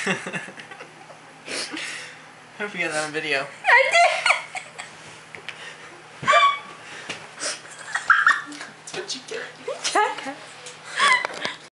Hope you get that on video. I did! That's what you get.